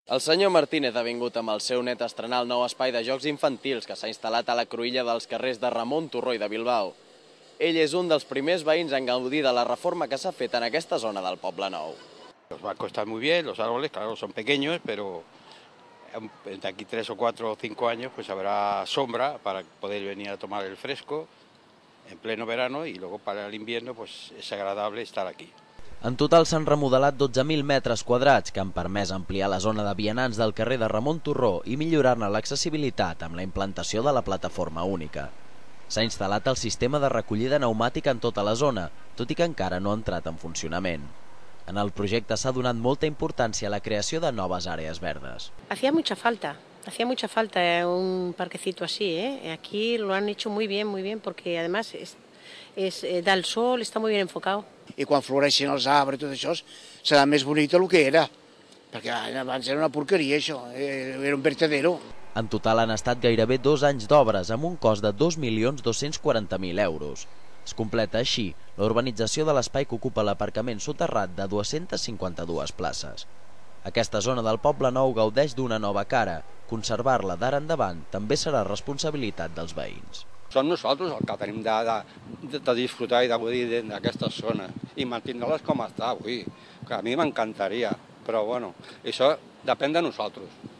El senyor Martínez ha vingut amb el seu net a estrenar el nou espai de jocs infantils que s'ha instal·lat a la cruïlla dels carrers de Ramon Turró i de Bilbao. Ell és un dels primers veïns en gaudir de la reforma que s'ha fet en aquesta zona del Poble Nou. Los bancos están muy bien, los árboles, claro, son pequeños, pero de aquí 3 o 4 o 5 años pues habrá sombra para poder venir a tomar el fresco en pleno verano y luego para el invierno pues es agradable estar aquí. En total s'han remodelat 12.000 metres quadrats que han permès ampliar la zona de vianants del carrer de Ramon Turró i millorar-ne l'accessibilitat amb la implantació de la plataforma única. S'ha instal·lat el sistema de recollida pneumàtica en tota la zona, tot i que encara no ha entrat en funcionament. En el projecte s'ha donat molta importància a la creació de noves àrees verdes. Hacía mucha falta un parquecito así, ¿eh? Aquí lo han hecho muy bien, porque además da el sol, está muy bien enfocado. I quan floreixen els arbres i tot això serà més bonic del que era, perquè abans era una porqueria això, era un vertedero. En total han estat gairebé 2 anys d'obres amb un cost de 2.240.000 euros. Es completa així la urbanització de l'espai que ocupa l'aparcament soterrat de 252 places. Aquesta zona del Poble Nou gaudeix d'una nova cara. Conservar-la d'ara endavant també serà responsabilitat dels veïns. Som nosaltres els que tenim de disfrutar i de gaudir d'aquestes zones i mantenir-les com està avui, que a mi m'encantaria, però bueno, això depèn de nosaltres.